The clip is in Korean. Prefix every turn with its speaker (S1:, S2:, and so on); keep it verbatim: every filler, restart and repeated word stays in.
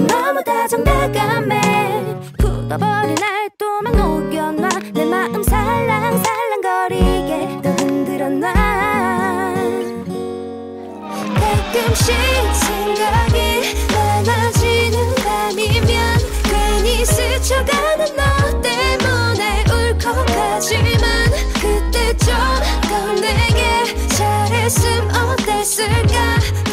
S1: 너무 다정다감해. 굳어버린 날 또 막 녹여놔. 내 마음 살랑살랑거리게 또 흔들어놔. 가끔씩 생각이 많아지는 밤이면 괜히 스쳐가는 너 때문에 울컥하지만 그때 좀 더 내게 잘했음 어땠을까.